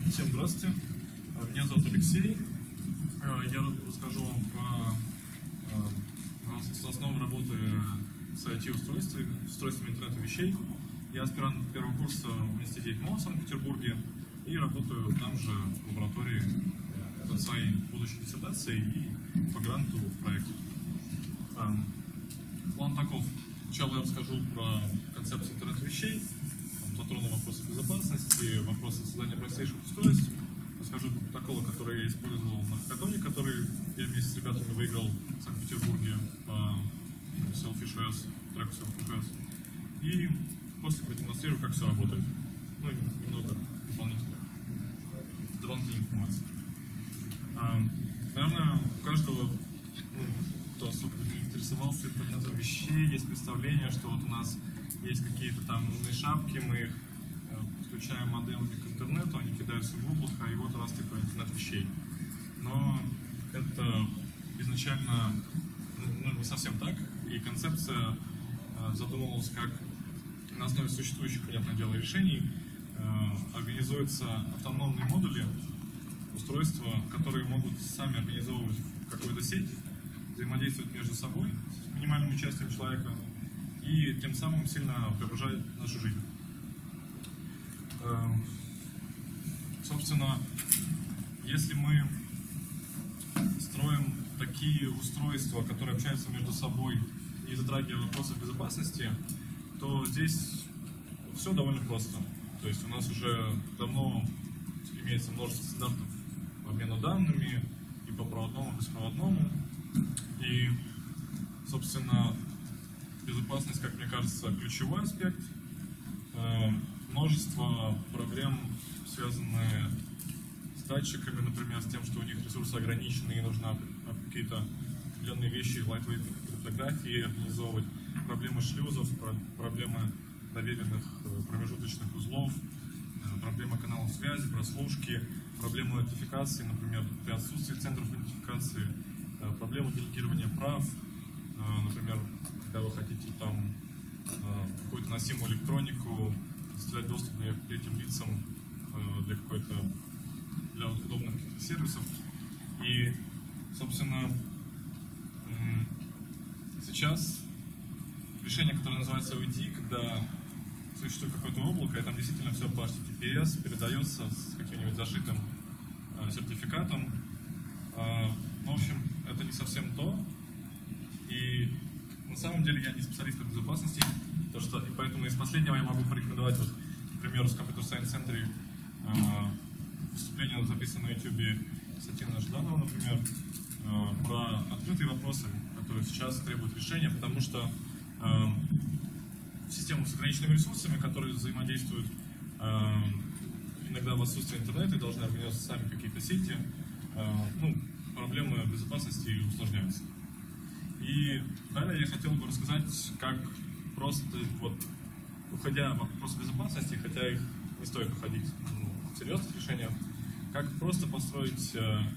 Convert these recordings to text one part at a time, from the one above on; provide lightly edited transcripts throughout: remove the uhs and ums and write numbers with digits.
Всем здравствуйте. Меня зовут Алексей. Я расскажу вам про основу работы с IT-устройствами интернета вещей. Я аспирант первого курса в университете МО в Санкт-Петербурге и работаю там же в лаборатории над своей будущей диссертацией и по гранту в проекте. План таков. Сначала я расскажу про концепцию интернета вещей, затрону вопросы безопасности, вопросы создания простейших устройств, расскажу про протоколы, которые я использовал на хакатоне, который я вместе с ребятами выиграл в Санкт-Петербурге по Selfish.os, треку Selfish.os, и после продемонстрирую, как все работает. Ну и немного дополнительной информации. Наверное, у каждого, кто особо интересовался интернетом вещей, есть представление, что вот у нас есть какие-то там умные шапки, мы их подключаем модемами к интернету, они кидаются в облако, и вот раз типа интернет вещей. Но это изначально не совсем так, и концепция задумывалась как на основе существующих, понятное дело, решений организуются автономные модули, устройства, которые могут сами организовывать какую-то сеть, взаимодействовать между собой с минимальным участием человека и тем самым сильно преображать нашу жизнь. Собственно, если мы строим такие устройства, которые общаются между собой, не затрагивая вопросы безопасности, то здесь все довольно просто. То есть у нас уже давно имеется множество стандартов по обмену данными и по проводному, и беспроводному. И, собственно, безопасность, как мне кажется, ключевой аспект. Множество проблем, связанные с датчиками, например, с тем, что у них ресурсы ограничены и нужно какие-то определенные вещи, lightweight криптографии организовывать, проблемы шлюзов, проблемы доверенных промежуточных узлов, проблемы каналов связи, прослушки, проблемы идентификации, например, при отсутствии центров идентификации, проблемы делегирования прав, например, когда вы хотите там какую-то носимую электронику, создать доступ к третьим лицам для удобных сервисов. И, собственно, сейчас решение, которое называется OED, когда существует какое-то облако, и там действительно все по HTTPS передается с каким-нибудь зашитым сертификатом. В общем, это не совсем то. И на самом деле я не специалист по безопасности, и поэтому из последнего я могу порекомендовать, вот, к примеру, с Computer Science Center выступление, записанное на YouTube Сатина Жданова, например, про открытые вопросы, которые сейчас требуют решения, потому что системы с ограниченными ресурсами, которые взаимодействуют иногда в отсутствии интернета и должны организовать сами какие-то сети, проблемы безопасности усложняются. И далее я хотел бы рассказать, как просто, вот, уходя в вопросы безопасности, хотя их не стоит уходить в серьезных решениях, как просто построить,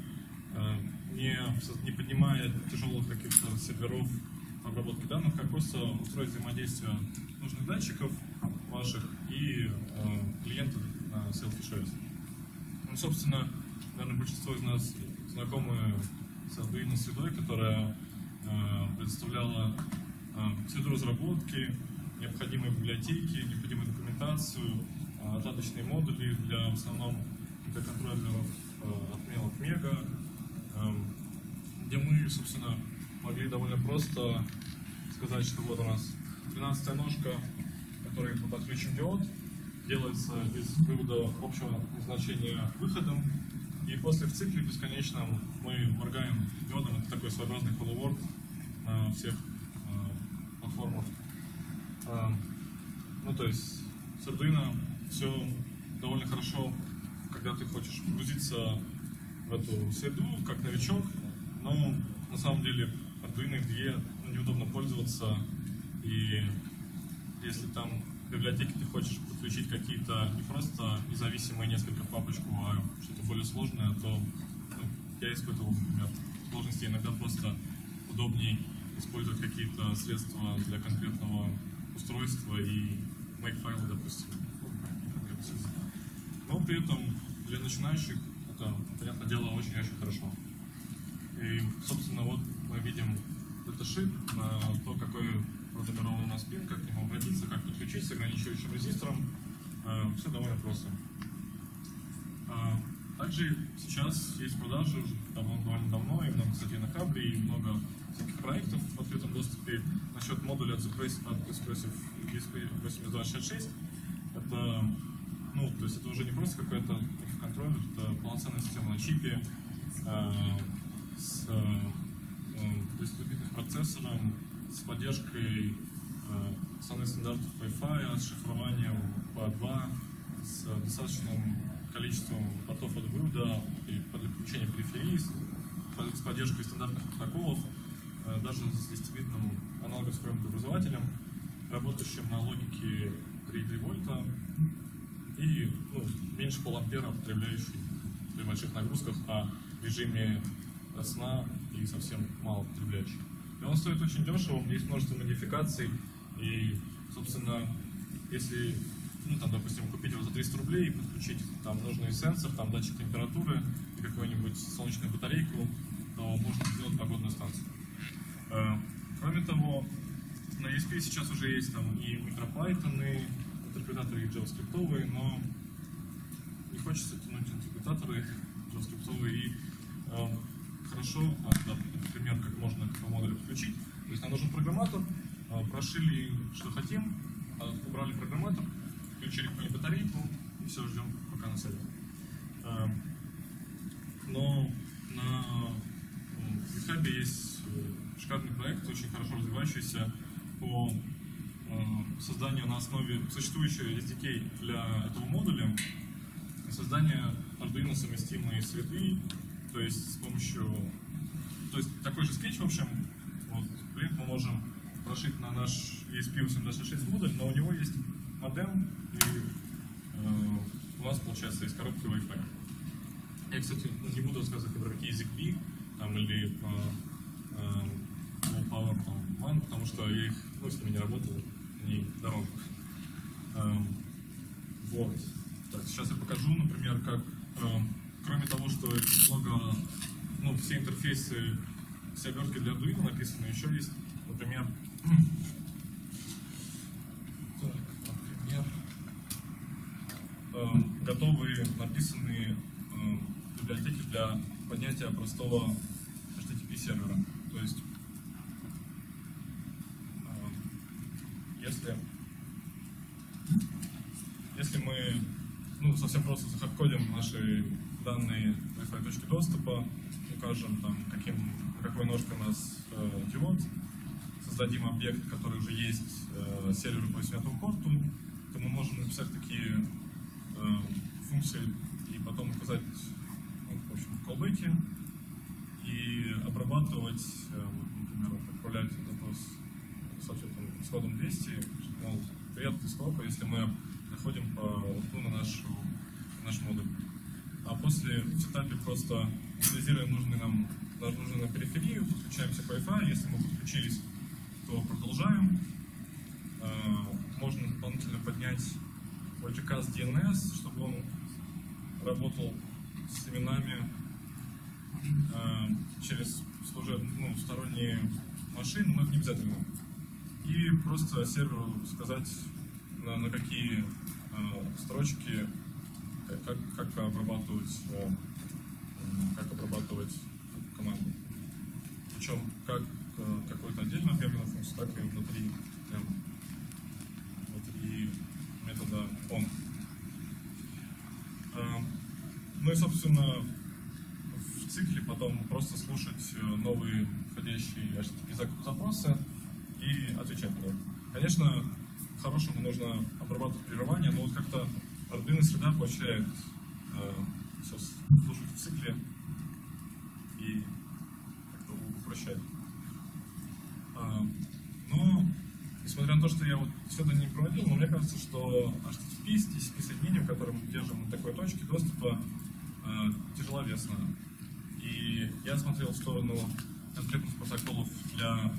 не поднимая тяжелых каких-то серверов обработки данных, как просто устроить взаимодействие нужных датчиков ваших и клиентов на Selfish.os. Собственно, наверное, большинство из нас знакомы с Arduino средой, которая предоставляла среду разработки, необходимые библиотеки, необходимую документацию, отладочные модули в основном для контроллеров отменок Мега, где мы, собственно, могли довольно просто сказать, что вот у нас 12-я ножка, которой мы подключим диод, делается из привода общего назначения выходом, и после в цикле бесконечном мы моргаем диодом. Это такой своеобразный Hello World на всех платформах. То есть с Arduino все довольно хорошо, когда ты хочешь погрузиться в эту среду, как новичок, но на самом деле Arduino IDE неудобно пользоваться, и если там в библиотеке ты хочешь подключить какие-то не просто независимые несколько папочку, а что-то более сложное, то я испытывал, например, сложности. Иногда просто удобнее использовать какие-то средства для конкретного устройства и make файлы, допустим. Но при этом для начинающих это, понятное дело, очень-очень хорошо. И, собственно, вот мы видим даташит, то, какой продомирован у нас пин, как к нему обратиться, как подключить с ограничивающим резистором. Все довольно просто. Также сейчас есть продажи уже довольно давно, и много, кстати, на Хабре, и много всяких проектов в открытом доступе насчет модуля от Espressif ESP8266. Это, ну, то есть это уже не просто какой-то контроллер, это полноценная система на чипе с дистрибутивным процессором, с поддержкой основных стандартов Wi-Fi, с шифрованием PA2, с достаточным количеством портов от вывода и подключения периферии, с поддержкой стандартных протоколов, даже с десятибитным аналогом с преобразователем, работающим на логике 3,3 вольта и меньше полуампера, потребляющий при больших нагрузках, а в режиме сна и совсем мало потребляющий. И он стоит очень дешево, есть множество модификаций, и, собственно, если допустим, купить его за 300 рублей и подключить там нужный сенсор, там датчик температуры и какую-нибудь солнечную батарейку, то можно сделать погодную станцию. Кроме того, на ESP сейчас уже есть там и MicroPython, интерпретаторы JavaScript, но не хочется тянуть интерпретаторы JavaScript, и хорошо, например, как можно к этому модулю подключить. То есть нам нужен программатор, прошили, что хотим, убрали программатор, включили какую-нибудь батарейку и все, ждем, пока она сядет. Но на GitHub есть шикарный проект, очень хорошо развивающийся по созданию на основе существующего SDK для этого модуля, создание Arduino совместимой среды, то есть с помощью, то есть такой же скетч, в общем, вот, клиент мы можем прошить на наш ESP8266 модуль, но у него есть модем, и у нас, получается, есть коробка Wi-Fi. Я, кстати, не буду рассказывать про какие ZigBee там, или про Low Power WAN, потому что я их, с ними не работал, они дорого. Вот. Так, сейчас я покажу, например, как, кроме того, что много, все интерфейсы, все обертки для Arduino написаны, еще есть, например, готовые написанные библиотеки для поднятия простого HTTP сервера. То есть, если мы совсем просто захардкодим наши данные Wi-Fi точки доступа, укажем там, какой ножкой у нас диод, создадим объект, который уже есть серверу по 8 порту, то мы можем написать такие функции и потом указать в общем, в callback и обрабатывать, например, отправлять запрос с ответом с кодом 200, мол, приятный сколько, если мы заходим по на наш модуль. А после в сетапе просто инициализируем нужную нам периферию, подключаемся к Wi-Fi, если мы подключились, то продолжаем. Можно дополнительно поднять Logicast DNS, чтобы он работал с именами через сторонние машины, но это не обязательно. И просто серверу сказать, на какие строчки, как обрабатывать команду. Причем как какой-то отдельно объявленную функцию, так и внутри метода on. Ну и, собственно, в цикле потом просто слушать новые входящие HTTP запросы и отвечать на них. Конечно, хорошему нужно обрабатывать прерывания, но вот как-то Arduino среда поощряет все слушать в цикле и как-то упрощает. Но, несмотря на то, что я вот все это не проводил, но мне кажется, что HTTP с TCP-соединением, которое мы держим на такой точке доступа, тяжеловесно. И я смотрел в сторону конкретных протоколов для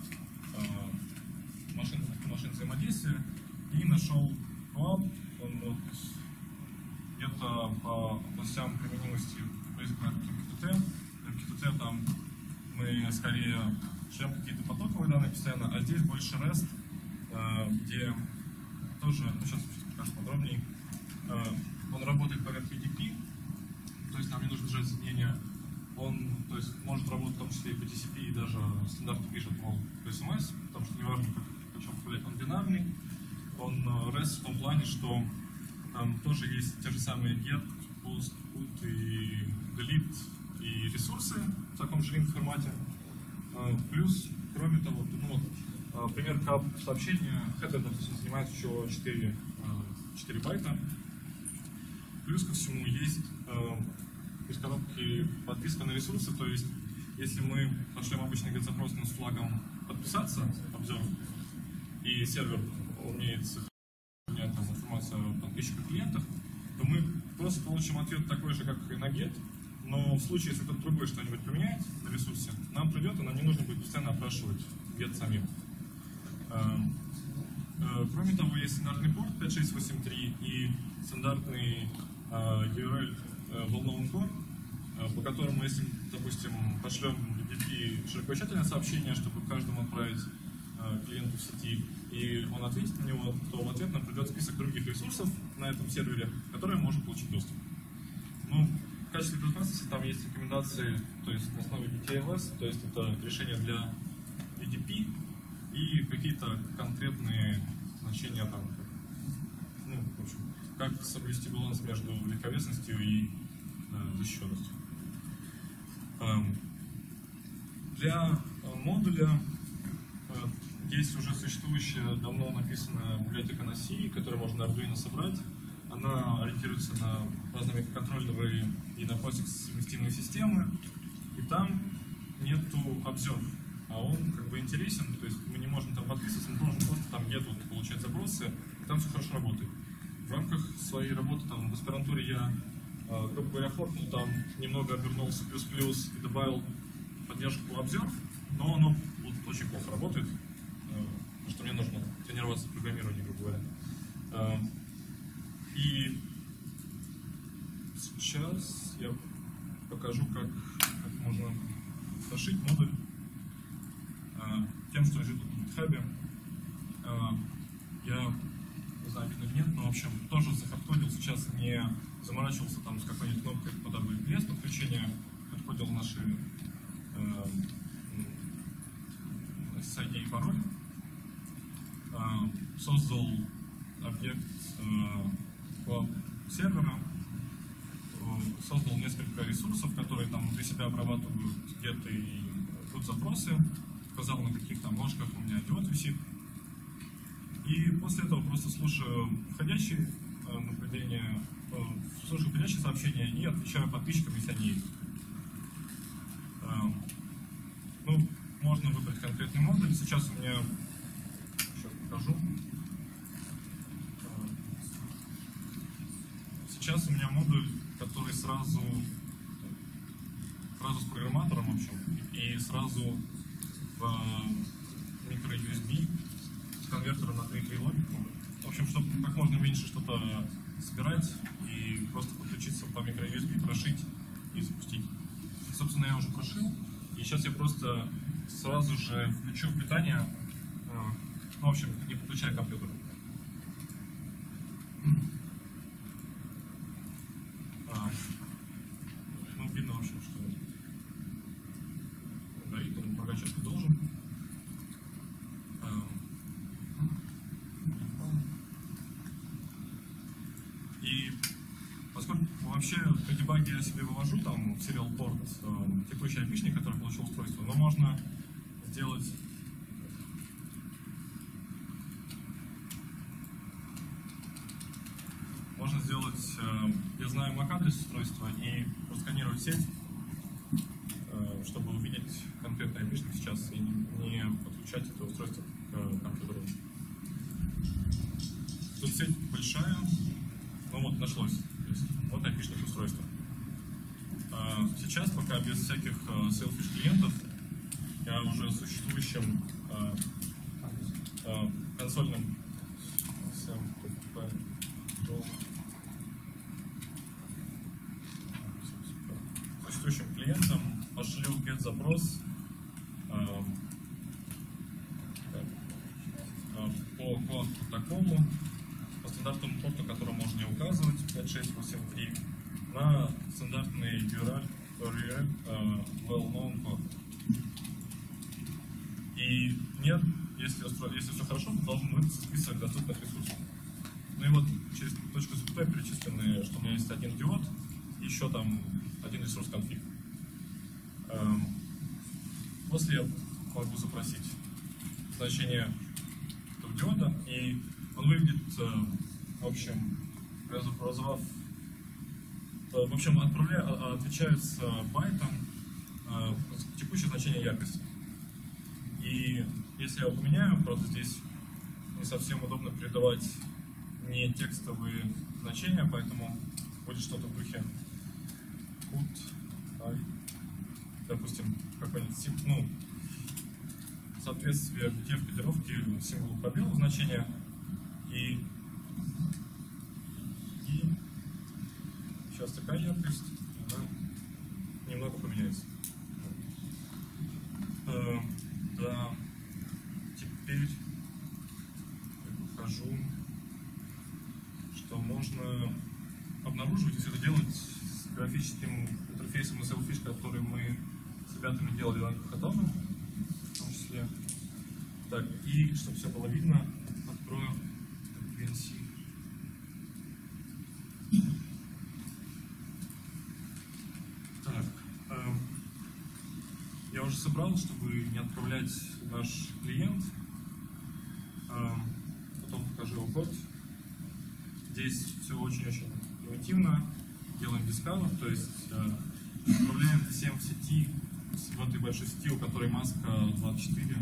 машин взаимодействия и нашел POAP. Он это по областям применимости близко к MQTT. MQTT там мы скорее шлем какие-то потоковые данные постоянно, а здесь больше REST, где тоже, сейчас покажу подробнее, он работает по REST-PDP, то есть нам не нужно держать соединение. Он, то есть, может работать в том числе и по TCP, и даже стандарты пишет, мол, по SMS, потому что неважно, как чем управлять, он бинарный. Он REST в том плане, что там тоже есть те же самые get, post, put и delete и ресурсы в таком же link формате. Плюс, кроме того, ну вот, пример сообщения, header, допустим, занимает еще 4 байта. Плюс ко всему есть из коробки подписка на ресурсы, то есть если мы пошлем обычный get-запрос с флагом подписаться, обзор, и сервер умеет сохранять там информацию о подписчиках клиентах, то мы просто получим ответ такой же, как и на get, но в случае, если кто-то другой что-нибудь поменяет на ресурсе, нам придет, и нам не нужно будет постоянно опрашивать get самим. Кроме того, есть стандартный порт 5683 и стандартный URL волновый код, по которому, если, допустим, пошлем UDP широкочательное сообщение, чтобы каждому отправить клиенту в сети, и он ответит на него, то в ответ нам придет список других ресурсов на этом сервере, которые можно получить доступ. Ну, в качестве безопасности там есть рекомендации, то есть на основе DTLS, то есть это решение для UDP и какие-то конкретные значения там, ну, в общем, как соблюсти баланс между легковесностью и защищенностью. Для модуля есть уже существующая, давно написанная библиотека на C, которую можно на Arduino собрать. Она ориентируется на разные микроконтроллеры и на POSIX совместимые системы. И там нету обзор, а он как бы интересен, то есть мы не можем там подписываться, мы можем просто там где-то получать запросы, и там все хорошо работает. В рамках своей работы там в аспирантуре я, грубо говоря, форкнул там, немного обернулся плюс-плюс и добавил поддержку обзор, но оно вот очень плохо работает, потому что мне нужно тренироваться в программировании, грубо говоря. И сейчас я покажу, как можно зашить модуль тем, что лежит в GitHub. Я не знаю, видно или нет, но в общем тоже захардкодил, сейчас не заморачивался там с какой-нибудь кнопкой под AWS подключения, подходил наши SSID и пароль, создал объект сервера, создал несколько ресурсов, которые там внутри себя обрабатывают get и put запросы, показал, на каких там ложках у меня диод висит. И после этого просто слушаю входящие наблюдения, слушаю входящие сообщения и отвечаю подписчикам, если они есть. Ну, можно выбрать конкретный модуль. Сейчас у меня, сейчас покажу. Сейчас у меня модуль, который сразу с программатором, в общем, и сразу в micro-USB с конвертером на 3 логику. В общем, чтобы как можно меньше что-то собирать и просто подключиться по micro-USB, прошить и запустить. Собственно, я уже прошил, и сейчас я просто сразу же включу в питание, ну, в общем, не подключая компьютер. Ну, видно, в общем, что горит, он прокачать должен. И поскольку вообще при дебаге я себе вывожу там в serial port текущий IP-шник, который получил устройство, но можно сделать я знаю MAC-адрес устройства и просканировать сеть, чтобы увидеть конкретный IP-шник сейчас и не подключать это устройство к компьютеру. Тут сеть большая, ну вот нашлось, то есть вот IP-шник устройства. Сейчас пока без всяких selfish клиентов я уже существующим консольным существующим клиентам пошлю get-запрос по протоколу, по стандартному порту, который можно не указывать, 5683, на стандартный URL well-known код. И нет, если все хорошо, то должен выдаться список доступных ресурсов. Ну и вот через точку СП перечислены, что у меня есть один диод, и еще там один ресурс конфиг. После я могу запросить значение этого диода, и он выведет, в общем, отвечает с байтом текущее значение яркости. И если я его поменяю, правда здесь не совсем удобно передавать не текстовые значения, поэтому будет что-то в духе put, допустим, какой-нибудь соответствие где в кодировке символу пробела значения и сейчас такая яркость, она немного поменяется. Да, теперь я покажу, что можно обнаруживать, если это делать с графическим интерфейсом и Sailfish, который мы с ребятами делали на хакатоне, в том числе. Так, и чтобы все было видно, открою VNC. Так, я уже собрал, чтобы не отправлять наш клиент. Потом покажу его код. Здесь все очень-очень примитивно. Делаем discover, то есть отправляем всем в сети, в этой большой сети, у которой маска 24,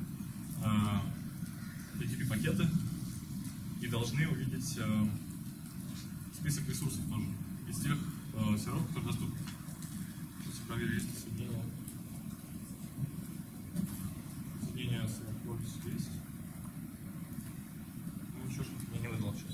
HTTP-пакеты, и должны увидеть список ресурсов тоже из тех серверов, которые доступны. Сейчас я проверю, есть ли соединение. Соединение с Workforce есть. Ну, еще что-то мне не выдал сейчас.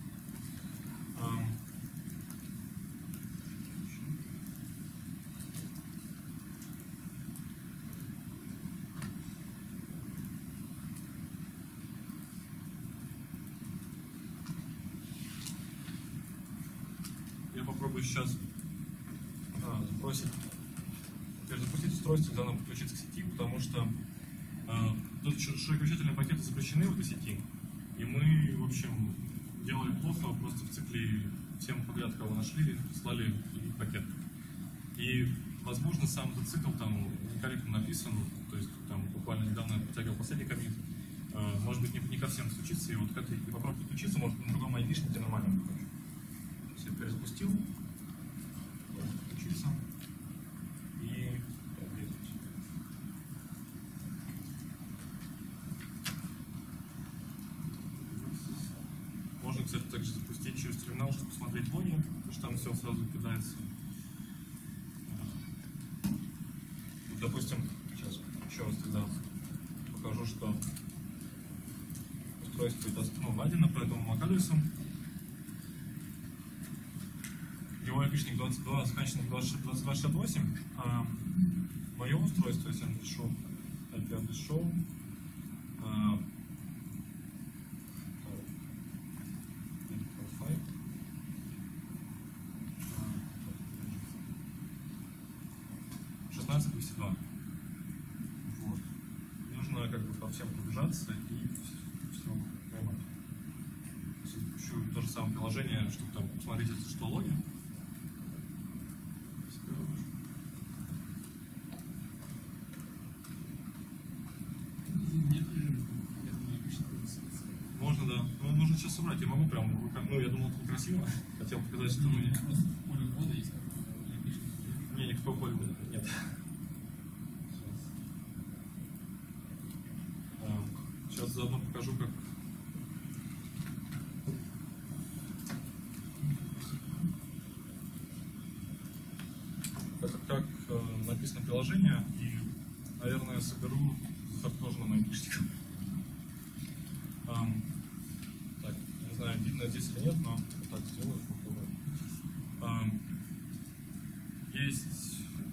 Я попробую сейчас запустить устройство, когда нам подключиться к сети, потому что тут широковещательные пакеты запрещены в этой сети, и мы, в общем, делали плохо, просто в цикле всем подряд, кого нашли, слали их пакет. И, возможно, сам этот цикл там некорректно написан, то есть там буквально недавно подтягивал последний коммит, может быть, не ко всем стучится, и вот к этой попробуй подключиться, может быть, на другом айдишнике нормально будет. Я перезапустил, подключился и проверить. Можно, кстати, также запустить через терминал, чтобы посмотреть логи, потому что там все сразу кидается. Вот, допустим, сейчас еще раз тогда покажу, что устройство введено, поэтому MAC-адресом. Его IP-шник 22, сканченный 2268, а мое устройство, если я напишу IP-адрес show, вот. Нужно как бы по всем пробежаться и все поймать. Запущу то же самое приложение, чтобы там посмотреть, что логи. Можно, да. Ну, нужно сейчас собрать. Я могу прям, ну, я думал, это красиво. Хотел показать, что мы... Поле ввода есть? Не, никакого поля ввода нет. Сейчас заодно покажу, как... Как написано приложение, и, наверное, соберу тоже на айпишник. Так, не знаю, видно здесь или нет, но так сделаю. Есть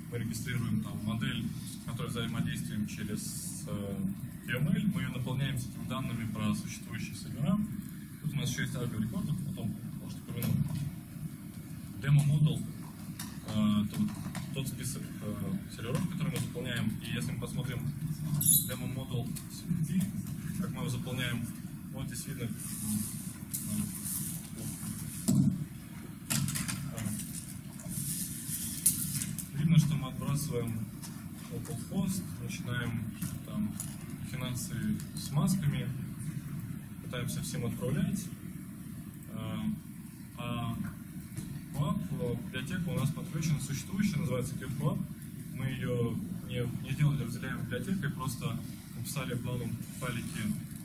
мы регистрируем там модель, с которой взаимодействуем через UML, мы ее наполняем с этими данными про существующие сервера. Тут у нас еще есть авиарекордер, потом, может, упомяну. Демо-модул — это вот тот список серверов, который мы заполняем. И если мы посмотрим демо-модул CPP, как мы его заполняем, вот здесь видно, видно, что мы отбрасываем localhost, начинаем там махинации с масками, пытаемся всем отправлять. А библиотека у нас подключена существующая, называется QubeCoop. Мы ее не делали разделяемой библиотекой, просто написали в главном файлике.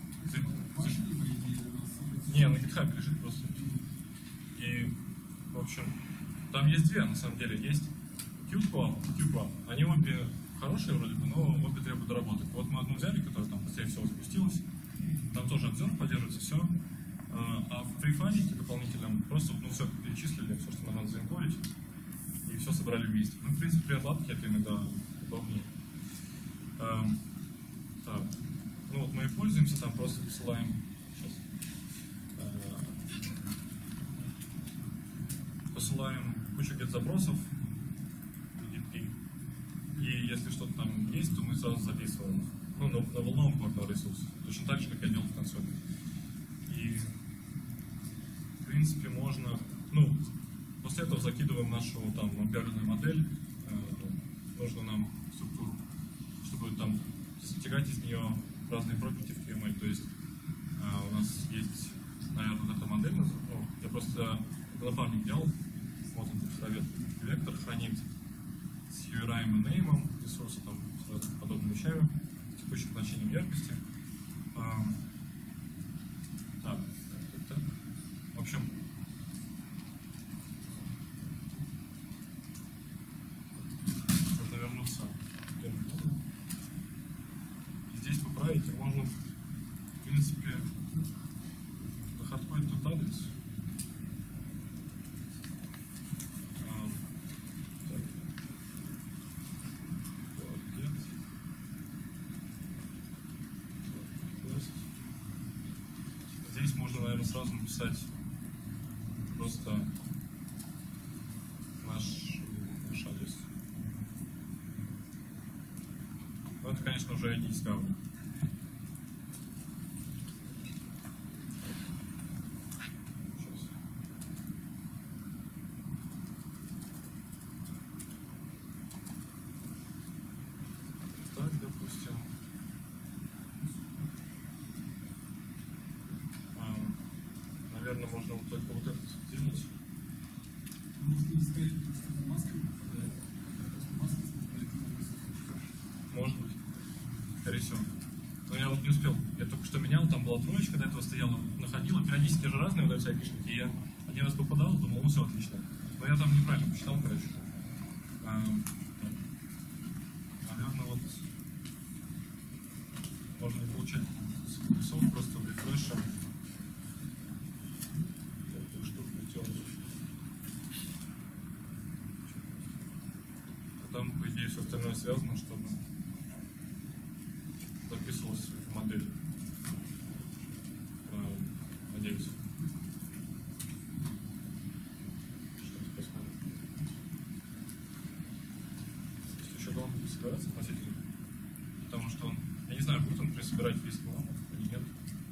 Не, на GitHub лежит просто. И, в общем, там есть две, на самом деле. Есть QubeCoop и QubeCoop. Они обе хорошие вроде бы, но обе требуют доработок. Вот мы одну взяли, которая там быстрее всего запустилась. Там тоже обзор поддерживается, все. А в префайлике дополнительном просто все перечислили, все, что нам надо заинкодить, и все собрали вместе. Ну, в принципе, при отладке это иногда удобнее. Так. Ну вот мы и пользуемся, там просто посылаем. Посылаем кучу get-запросов в DP. И если что-то там есть, то мы сразу записываем. Ну, на волновом портал ресурс. Точно так же, как я делал в консоли. И в принципе можно, ну, после этого закидываем нашу там объявленную модель, нужно нам структуру, чтобы там стягать из нее разные property в QML. То есть у нас есть, наверное, вот эта модель, ну, я просто напарник делал, вот он совет, вектор хранит с URI и name, ресурсы там с подобными вещами, текущим значением яркости. Так. В общем, можно вернуться. Здесь поправить, и можно, в принципе, захардкодить тут адрес. Здесь можно, наверное, сразу написать просто наш адрес. Но это, конечно, уже не Discovery. Так, допустим. Наверное, можно вот только вот это сделать. Может быть. Скорее всего. Но я вот не успел. Я только что менял, там была троечка, до этого стояла, находила. Периодически же разные вот эти айпишники. И я один раз попадал, думал, ну все отлично. Но я там неправильно посчитал, короче. Наверное, вот можно не получать рисунок, просто рефрешем. Там, по идее, все остальное связано, чтобы записывалось в модель. Надеюсь. Сейчас посмотрим. Если еще долго будет собираться относительно, потому что он, я не знаю, будет он собирать весь клан или нет.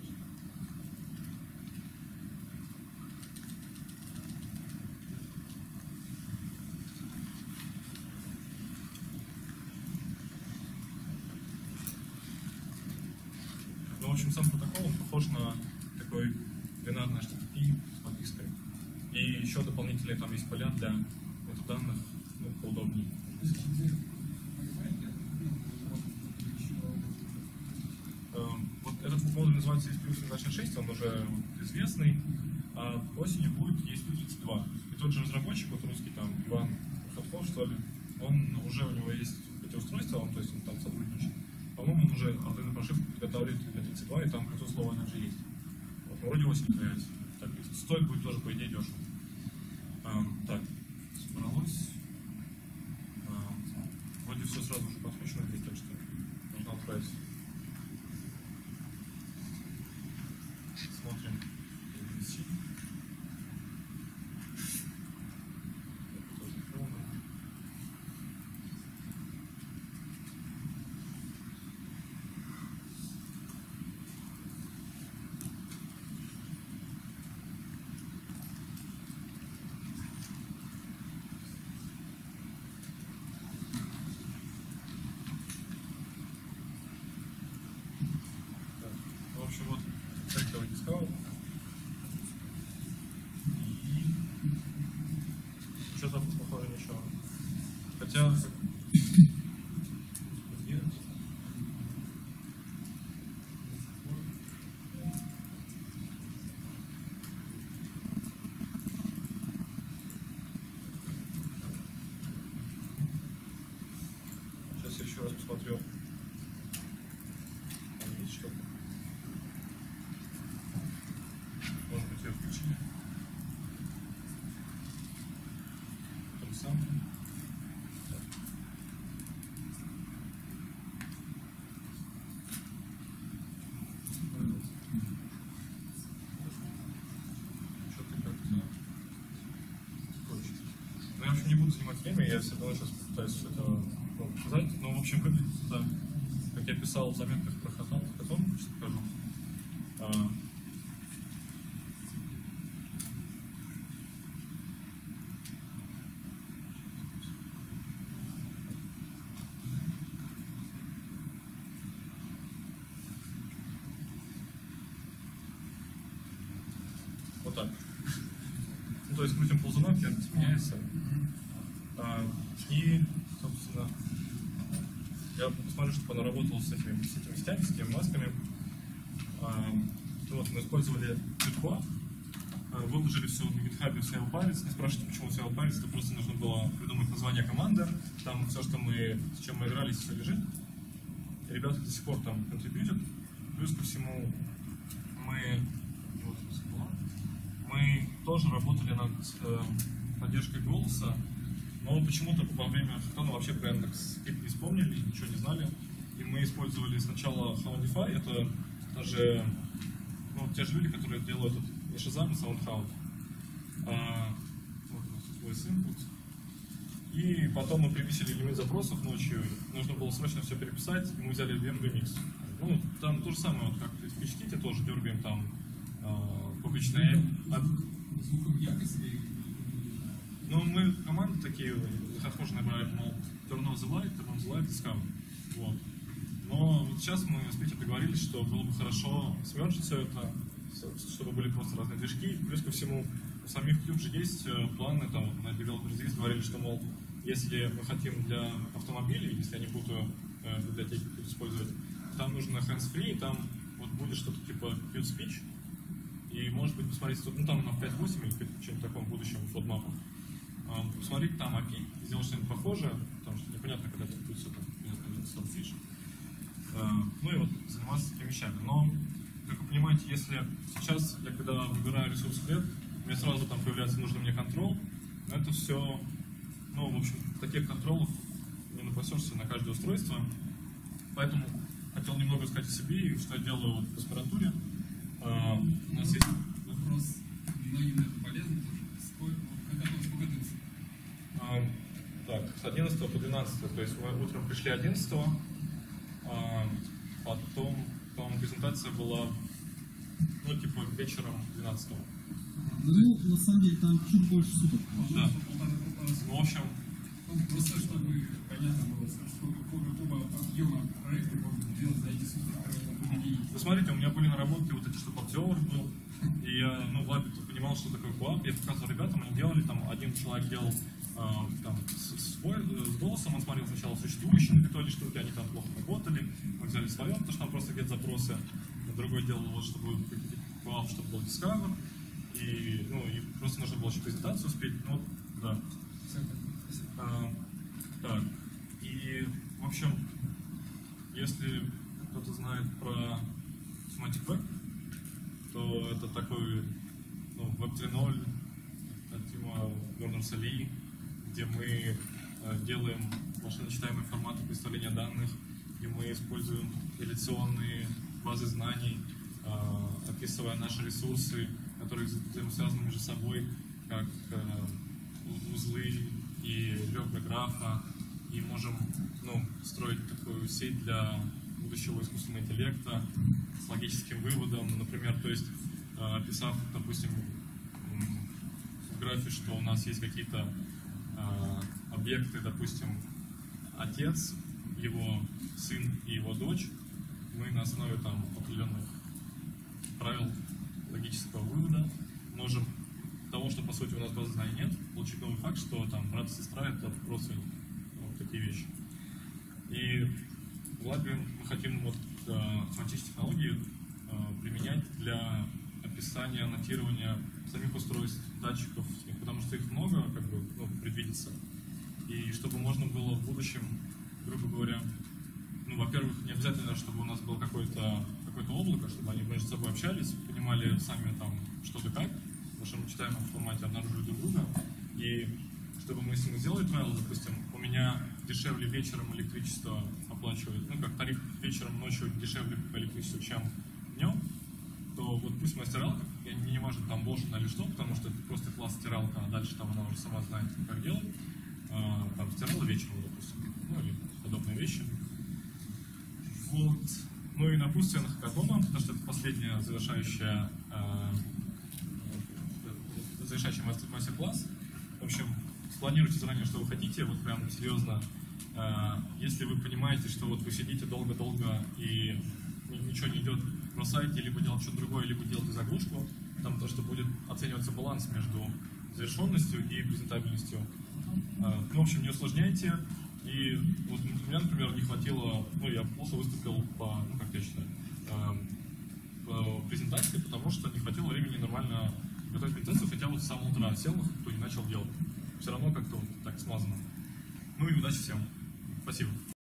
В общем, сам протокол он похож на такой бинарный HTTP с подпиской. И еще дополнительные там есть поля для метаданных, ну, поудобнее. Вот этот модуль называется ESP8266, он уже известный, а осенью будет ESP32. И тот же разработчик, вот русский там Иван Ходков, что ли, он уже, у него есть эти устройства, то есть он там сотрудничает. По-моему, он уже Arduino прошивку подготавливает для 32, и там Bluetooth слово она же есть. Вот, вроде осень появится. Так, стоит будет тоже, по идее, дешево. Так, собралось. все сразу же подключено, так что нужно отправить. Смотрим. В общем, вот центровый дискаунт. И что-то похоже ничего. Хотя... Сейчас я еще раз посмотрю. Там есть что-то. Может быть, ее включили. Там сам. Что-то как-то хочет. Но я вообще не буду занимать время, я все равно сейчас пытаюсь это показать. Ну, в общем, выглядит это, как я писал в заметках про хакатон, сейчас покажу. Вот так. Ну, то есть крутим ползунок, меняется. И, собственно, я посмотрю, чтобы она работала с этими сетями, с этими масками. Вот, мы использовали Gitquad, выложили все на GitHub в SailPirates. Не спрашивайте, почему SailPirates, это просто нужно было придумать название команды. Там все, с чем мы игрались, все лежит. И ребята до сих пор там контрибьютят. Плюс ко всему мы тоже работали над поддержкой голоса, но почему-то во время хакатона вообще про Yandex.Git не вспомнили, ничего не знали. И мы использовали сначала Houndify, это даже те же люди, которые делают не Shazam, а SoundHound. Вот у нас voice input. И потом мы превысили лимит запросов ночью, нужно было срочно все переписать, и мы взяли Verb Mix. Ну, там то же самое, вот, как в PHP тоже дергаем там публичные. Звуковая якость? Ну, мы команды такие, похожие на мол, turn on the light, discount. Вот. Но вот сейчас мы с Петей договорились, что было бы хорошо смержить все это, чтобы были просто разные движки. Плюс ко всему, у самих Qt же есть планы, там на Developers Days говорили, что, мол, если мы хотим для автомобилей, если я не путаю библиотеки использовать, там нужно hands-free, там вот будет что-то типа Qt Speech. И, может быть, посмотреть, ну, там на 5.8 или что-нибудь таком будущем флотмапах. Посмотреть там API, сделать что-нибудь похожее, потому что непонятно, когда это будет все там, selfish. Ну и вот заниматься такими вещами. Но, как вы понимаете, если сейчас я когда выбираю ресурс хлеб, у меня сразу там появляется нужный мне контрол, это все, ну, в общем, таких контролов не напасешься на каждое устройство. Поэтому хотел немного сказать о себе и что я делаю в аспирантуре. У нас есть вопрос, наивно это полезно тоже. Сколько длится? Так, с 11 по 12, то есть мы утром пришли 11, потом презентация была, ну, типа вечером 12. Ну, на самом деле, там чуть больше суток. Да. Ну, в общем... Просто чтобы понятно было, сколько объема проекта можно делать за эти сутки. Вы смотрите, у меня были наработки вот эти, что Observer был, и я, ну, в лабе понимал, что такое QAP, я показывал ребятам, они делали, там, один человек делал там, с голосом, он смотрел сначала существующие на питоне штуки, они там плохо работали, мы взяли свое, потому что там просто get запросы, а другой делал, вот, чтобы QAP, чтобы был Discover, и, ну, и просто нужно было еще презентацию успеть, ну, да. Так, и, в общем, если кто-то знает про Semantic Web, то это такой, ну, Web 3.0 от Тима Бернерса-Ли, где мы делаем машиночитаемые форматы представления данных, и мы используем реляционные базы знаний, описывая наши ресурсы, которые взаимосвязаны между собой, как узлы и ребра графа, и можем строить такую сеть для будущего искусственного интеллекта с логическим выводом, например, то есть описав, допустим, в графе, что у нас есть какие-то объекты, допустим, отец, его сын и его дочь, мы на основе там определенных правил логического вывода можем того, что по сути у нас базы знаний нет, получить новый факт, что там брат и сестра это родственники, вот такие вещи. И в Лабе мы хотим семантические технологии применять для описания, аннотирования самих устройств, датчиков, потому что их много, предвидится. И чтобы можно было в будущем, грубо говоря, во-первых, не обязательно, чтобы у нас было какое-то облако, чтобы они между собой общались, понимали сами там что да как, в нашем читаемом формате обнаружили друг друга. И чтобы если мы сделали правило, допустим, у меня дешевле вечером электричество оплачивает, как тариф вечером, ночью дешевле по электричеству, чем днем, то вот пусть моя стиралка, не важно там Bosch или что, потому что это просто класс стиралка, а дальше там она уже сама знает, как делать, там стирала вечером, допустим, или подобные вещи. Вот. Ну и напутствие на хакатона, потому что это последняя завершающая мастер-класс. В общем, спланируйте заранее, что вы хотите, вот прям серьезно. Если вы понимаете, что вот вы сидите долго-долго и ничего не идет, бросайте, либо делать что-то другое, либо делайте заглушку, там то, что будет оцениваться баланс между завершенностью и презентабельностью. В общем, не усложняйте. И вот у меня, например, не хватило, я плохо выступил по презентации, потому что не хватило времени нормально готовить презентацию, хотя вот с самого утра сел, кто не начал делать. Все равно как-то так смазано. Ну и удачи всем. Спасибо.